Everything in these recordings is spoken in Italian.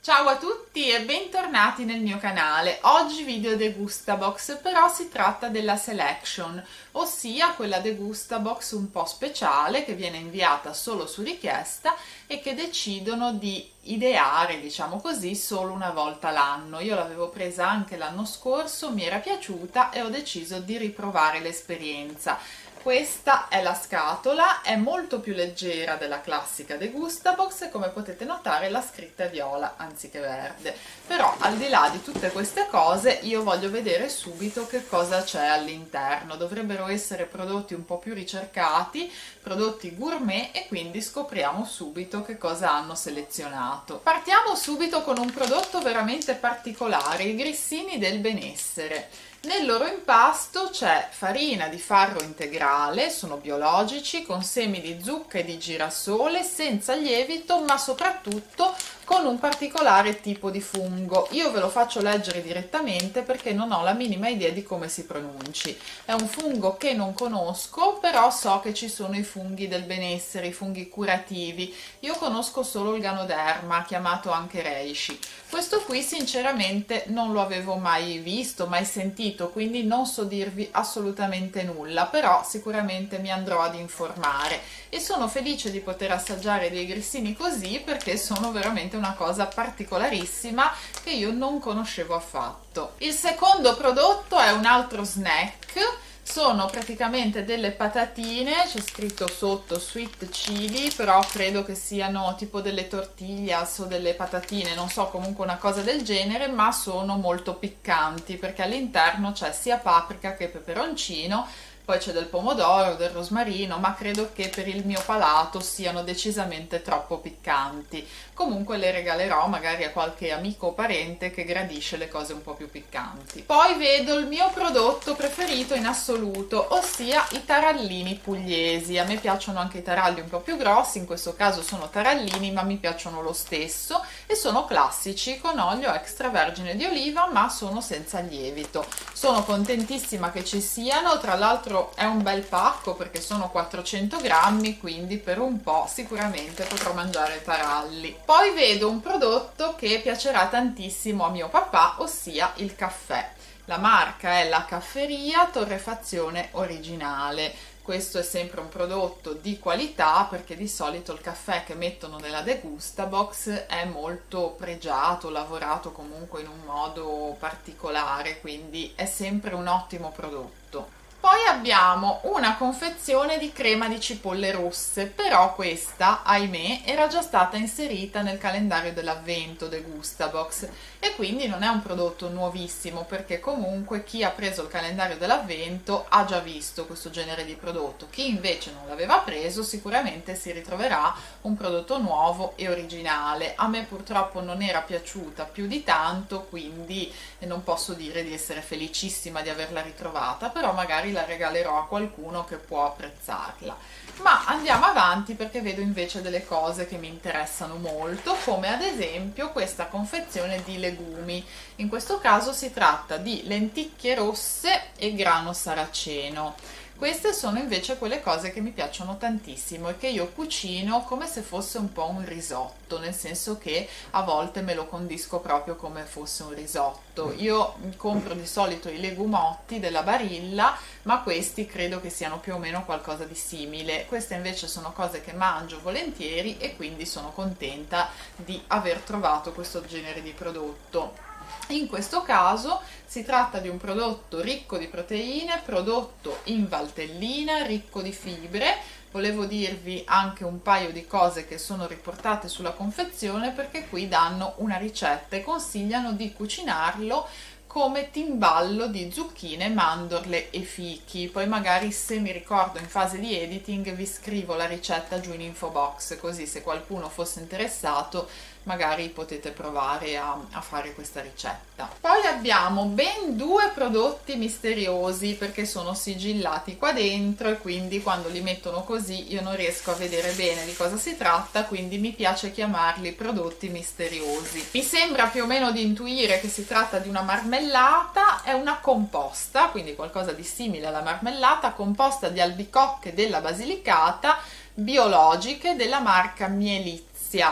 Ciao a tutti e bentornati nel mio canale. Oggi video Degustabox, però si tratta della Selection, ossia quella Degustabox un po' speciale che viene inviata solo su richiesta e che decidono di ideare, diciamo così, solo una volta l'anno. Io l'avevo presa anche l'anno scorso, mi era piaciuta e ho deciso di riprovare l'esperienza. Questa è la scatola, è molto più leggera della classica Degustabox e come potete notare la scritta è viola anziché verde. Però al di là di tutte queste cose io voglio vedere subito che cosa c'è all'interno. Dovrebbero essere prodotti un po' più ricercati, prodotti gourmet, e quindi scopriamo subito che cosa hanno selezionato. Partiamo subito con un prodotto veramente particolare, i grissini del benessere. Nel loro impasto c'è farina di farro integrale, sono biologici, con semi di zucca e di girasole, senza lievito, ma soprattutto con un particolare tipo di fungo. Io ve lo faccio leggere direttamente perché non ho la minima idea di come si pronunci. È un fungo che non conosco, però so che ci sono i funghi del benessere, i funghi curativi. Io conosco solo il Ganoderma, chiamato anche Reishi. Questo qui sinceramente non lo avevo mai visto, mai sentito, quindi non so dirvi assolutamente nulla, però sicuramente mi andrò ad informare e sono felice di poter assaggiare dei grissini così perché sono veramente una cosa particolarissima che io non conoscevo affatto. Il secondo prodotto è un altro snack. Sono praticamente delle patatine, c'è scritto sotto sweet chili, però credo che siano tipo delle tortillas o delle patatine, non so, comunque una cosa del genere, ma sono molto piccanti perché all'interno c'è sia paprika che peperoncino, poi c'è del pomodoro, del rosmarino, ma credo che per il mio palato siano decisamente troppo piccanti. Comunque le regalerò magari a qualche amico o parente che gradisce le cose un po' più piccanti. Poi vedo il mio prodotto preferito in assoluto, ossia i tarallini pugliesi. A me piacciono anche i taralli un po' più grossi, in questo caso sono tarallini, ma mi piacciono lo stesso e sono classici con olio extravergine di oliva, ma sono senza lievito. Sono contentissima che ci siano, tra l'altro è un bel pacco perché sono 400 grammi, quindi per un po' sicuramente potrò mangiare taralli. Poi vedo un prodotto che piacerà tantissimo a mio papà, ossia il caffè. La marca è La Cafferia Torrefazione Originale. Questo è sempre un prodotto di qualità perché di solito il caffè che mettono nella Degustabox è molto pregiato, lavorato comunque in un modo particolare, quindi è sempre un ottimo prodotto. Poi abbiamo una confezione di crema di cipolle rosse, però questa, ahimè, era già stata inserita nel calendario dell'avvento Degustabox e quindi non è un prodotto nuovissimo perché comunque chi ha preso il calendario dell'avvento ha già visto questo genere di prodotto. Chi invece non l'aveva preso sicuramente si ritroverà un prodotto nuovo e originale. A me purtroppo non era piaciuta più di tanto, quindi non posso dire di essere felicissima di averla ritrovata, però magari la regalerò a qualcuno che può apprezzarla. Ma andiamo avanti perché vedo invece delle cose che mi interessano molto, come ad esempio questa confezione di legumi. In questo caso si tratta di lenticchie rosse e grano saraceno. Queste sono invece quelle cose che mi piacciono tantissimo e che io cucino come se fosse un po' un risotto, nel senso che a volte me lo condisco proprio come fosse un risotto. Io compro di solito i legumotti della Barilla, ma questi credo che siano più o meno qualcosa di simile. Queste invece sono cose che mangio volentieri e quindi sono contenta di aver trovato questo genere di prodotto. In questo caso si tratta di un prodotto ricco di proteine, prodotto in valtellina, ricco di fibre. Volevo dirvi anche un paio di cose che sono riportate sulla confezione perché qui danno una ricetta e consigliano di cucinarlo come timballo di zucchine, mandorle e fichi. Poi magari, se mi ricordo in fase di editing, vi scrivo la ricetta giù in info box, così se qualcuno fosse interessato magari potete provare a fare questa ricetta. Poi abbiamo ben due prodotti misteriosi perché sono sigillati qua dentro e quindi quando li mettono così io non riesco a vedere bene di cosa si tratta, quindi mi piace chiamarli prodotti misteriosi. Mi sembra più o meno di intuire che si tratta di una marmellata, è una composta, quindi qualcosa di simile alla marmellata, composta di albicocche della Basilicata biologiche della marca Mielizia.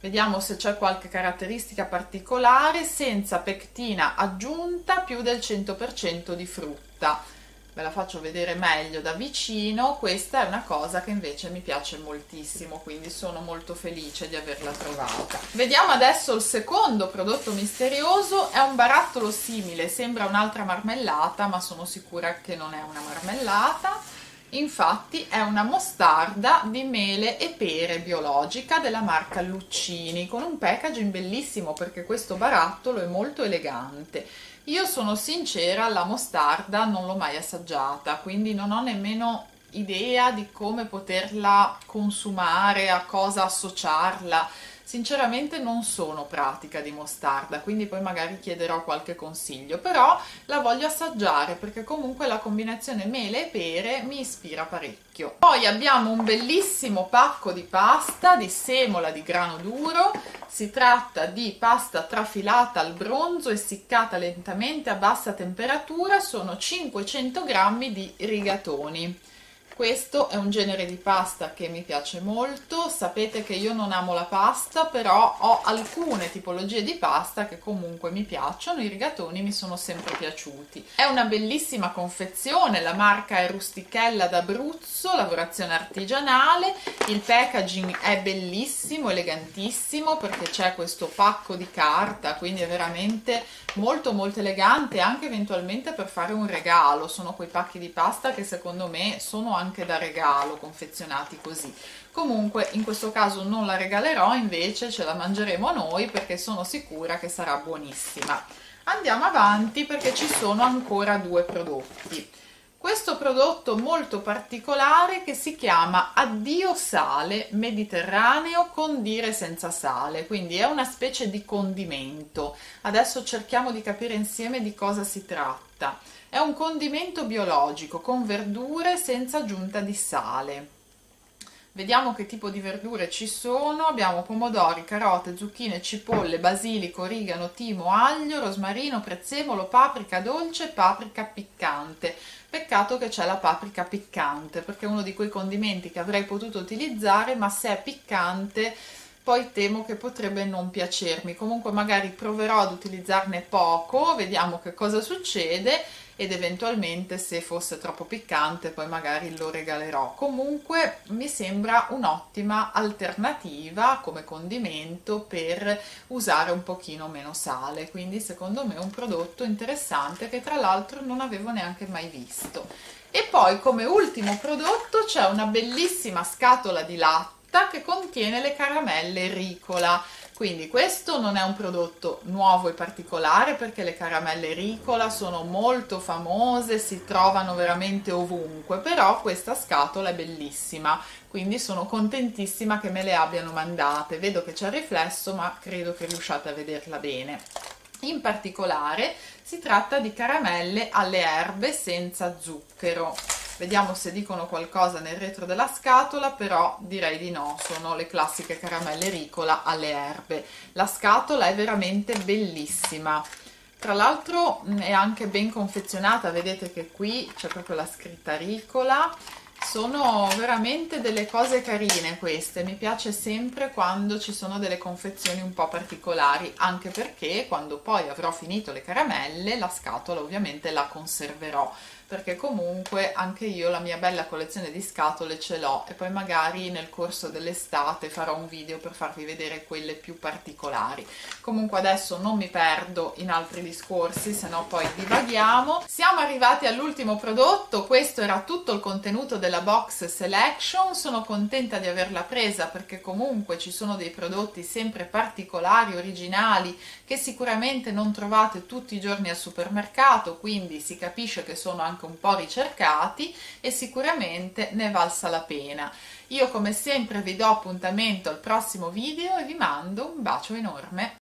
Vediamo se c'è qualche caratteristica particolare: senza pectina aggiunta, più del 100% di frutta. Ve la faccio vedere meglio da vicino. Questa è una cosa che invece mi piace moltissimo, quindi sono molto felice di averla trovata. Vediamo adesso il secondo prodotto misterioso. È un barattolo simile, sembra un'altra marmellata, ma sono sicura che non è una marmellata. Infatti è una mostarda di mele e pere biologica della marca Luccini, con un packaging bellissimo, perché questo barattolo è molto elegante. Io sono sincera, la mostarda non l'ho mai assaggiata, quindi non ho nemmeno idea di come poterla consumare, a cosa associarla. Sinceramente non sono pratica di mostarda, quindi poi magari chiederò qualche consiglio, però la voglio assaggiare perché comunque la combinazione mele e pere mi ispira parecchio. Poi abbiamo un bellissimo pacco di pasta di semola di grano duro. Si tratta di pasta trafilata al bronzo, essiccata lentamente a bassa temperatura. Sono 500 grammi di rigatoni. Questo è un genere di pasta che mi piace molto. Sapete che io non amo la pasta, però ho alcune tipologie di pasta che comunque mi piacciono. I rigatoni mi sono sempre piaciuti. È una bellissima confezione, la marca è Rustichella d'Abruzzo, lavorazione artigianale. Il packaging è bellissimo, elegantissimo, perché c'è questo pacco di carta, quindi è veramente molto molto elegante, anche eventualmente per fare un regalo. Sono quei pacchi di pasta che secondo me sono anche da regalo, confezionati così. Comunque in questo caso non la regalerò, invece ce la mangeremo noi, perché sono sicura che sarà buonissima. Andiamo avanti perché ci sono ancora due prodotti. Questo prodotto molto particolare che si chiama Addio Sale Mediterraneo condire senza sale, quindi è una specie di condimento. Adesso cerchiamo di capire insieme di cosa si tratta. È un condimento biologico con verdure senza aggiunta di sale. Vediamo che tipo di verdure ci sono. Abbiamo pomodori, carote, zucchine, cipolle, basilico, origano, timo, aglio, rosmarino, prezzemolo, paprika dolce e paprika piccante. Peccato che c'è la paprika piccante, perché è uno di quei condimenti che avrei potuto utilizzare, ma se è piccante poi temo che potrebbe non piacermi. Comunque magari proverò ad utilizzarne poco, vediamo che cosa succede, ed eventualmente se fosse troppo piccante poi magari lo regalerò. Comunque mi sembra un'ottima alternativa come condimento per usare un pochino meno sale, quindi secondo me è un prodotto interessante che tra l'altro non avevo neanche mai visto. E poi come ultimo prodotto c'è una bellissima scatola di latte che contiene le caramelle Ricola. Quindi questo non è un prodotto nuovo e particolare, perché le caramelle Ricola sono molto famose, si trovano veramente ovunque, però questa scatola è bellissima, quindi sono contentissima che me le abbiano mandate. Vedo che c'è il riflesso, ma credo che riusciate a vederla bene. In particolare si tratta di caramelle alle erbe senza zucchero. Vediamo se dicono qualcosa nel retro della scatola, però direi di no, sono le classiche caramelle Ricola alle erbe. La scatola è veramente bellissima. Tra l'altro è anche ben confezionata, vedete che qui c'è proprio la scritta Ricola. Sono veramente delle cose carine queste, mi piace sempre quando ci sono delle confezioni un po' particolari, anche perché quando poi avrò finito le caramelle la scatola ovviamente la conserverò, perché comunque anche io la mia bella collezione di scatole ce l'ho, e poi magari nel corso dell'estate farò un video per farvi vedere quelle più particolari. Comunque adesso non mi perdo in altri discorsi, se no poi divaghiamo. Siamo arrivati all'ultimo prodotto. Questo era tutto il contenuto della box selection. Sono contenta di averla presa perché comunque ci sono dei prodotti sempre particolari, originali, che sicuramente non trovate tutti i giorni al supermercato, quindi si capisce che sono anche un po' ricercati e sicuramente ne valsa la pena. Io come sempre vi do appuntamento al prossimo video e vi mando un bacio enorme.